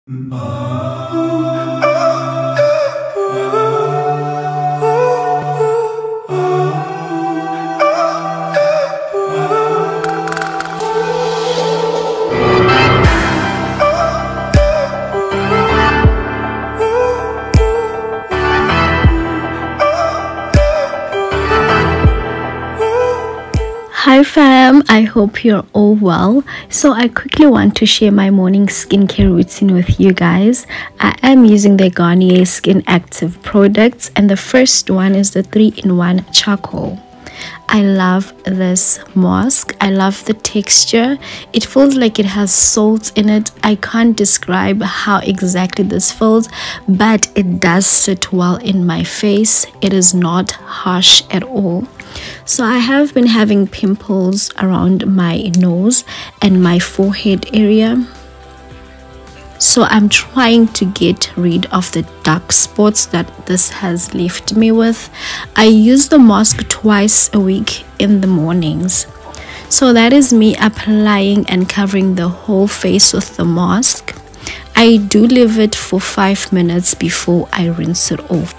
Hi fam, I hope you're all well. So I quickly want to share my morning skincare routine with you guys. I am using the Garnier SkinActive products, and the first one is the 3-in-1 charcoal. I love this mask. I love the texture. It feels like it has salt in it. I can't describe how exactly this feels, but it does sit well in my face. It is not harsh at all. So I have been having pimples around my nose and my forehead area. So I'm trying to get rid of the dark spots that this has left me with. I use the mask twice a week in the mornings. So that is me applying and covering the whole face with the mask. I do leave it for 5 minutes before I rinse it off.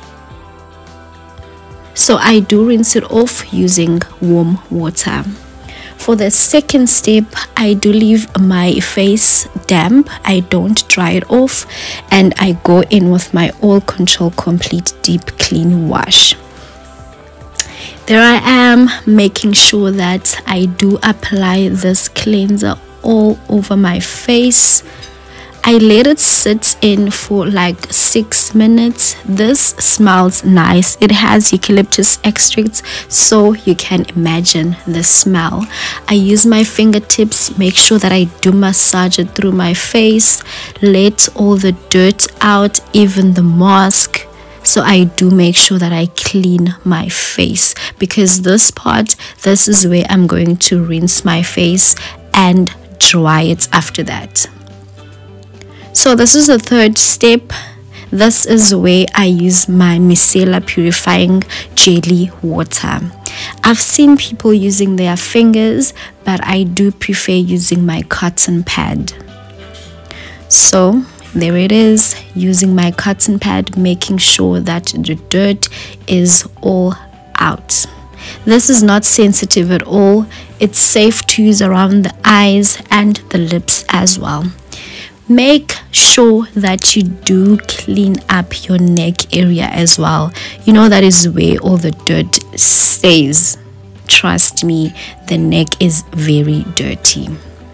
So I do rinse it off using warm water. For the second step, I do leave my face damp. I don't dry it off, and I go in with my Oil Control Complete Deep Clean Wash. There I am, making sure that I do apply this cleanser all over my face. I let it sit in for like 6 minutes. This smells nice. It has eucalyptus extracts, so you can imagine the smell. I use my fingertips, make sure that I do massage it through my face, let all the dirt out, even the mask. So I do make sure that I clean my face, because this is where I'm going to rinse my face and dry it after that. So this is the third step. This is where I use my micellar purifying jelly water. I've seen people using their fingers, but I do prefer using my cotton pad. So there it is, using my cotton pad, making sure that the dirt is all out. This is not sensitive at all. It's safe to use around the eyes and the lips as well. Make sure that you do clean up your neck area as well. You know, that is where all the dirt stays. Trust me, the neck is very dirty.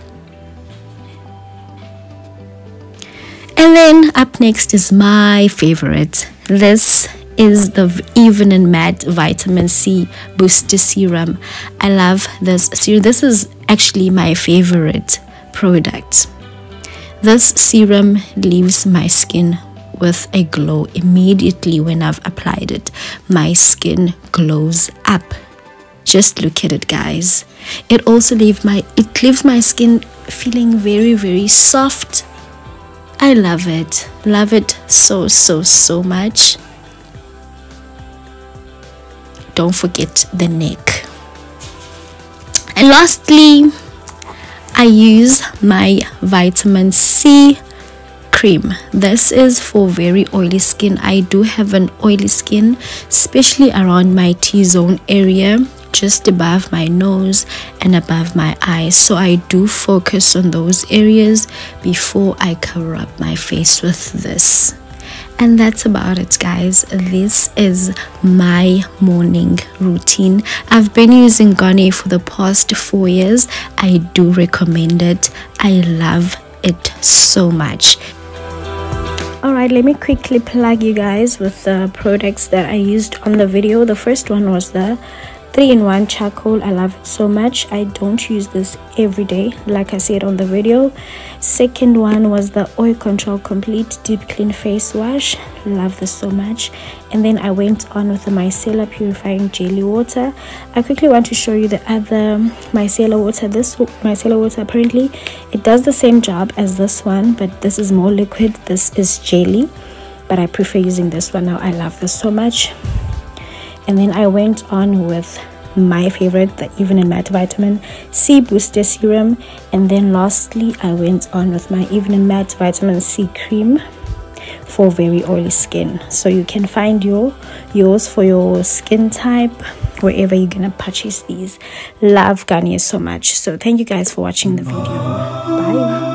And then up next is my favorite. This is the Even and Matte Vitamin C Booster Serum. I love this serum. This is actually my favorite product. This serum leaves my skin with a glow immediately when I've applied it. My skin glows up. Just look at it, guys. It also leaves my skin feeling very, very soft. I love it. Love it so much. Don't forget the neck. And lastly, I use my vitamin C cream. This is for very oily skin. I do have an oily skin, especially around my T-zone area, just above my nose and above my eyes. So I do focus on those areas before I cover up my face with this. And that's about it, guys. This is my morning routine. I've been using Garnier for the past 4 years. I do recommend it. I love it so much. Alright, let me quickly plug you guys with the products that I used on the video. The first one was the 3-in-1 charcoal. I love it so much. I don't use this every day, like I said on the video. Second one was the Oil Control Complete Deep Clean Face Wash. Love this so much. And then I went on with the micellar purifying jelly water. I quickly want to show you the other micellar water. This micellar water, apparently it does the same job as this one, but this is more liquid. This is jelly, but I prefer using this one now. I love this so much. And then I went on with my favorite, the Evening Matte Vitamin C Booster Serum. And then lastly, I went on with my Evening Matte Vitamin C Cream for very oily skin. So you can find yours for your skin type wherever you're gonna purchase these. Love Garnier so much. So thank you guys for watching the video. Bye.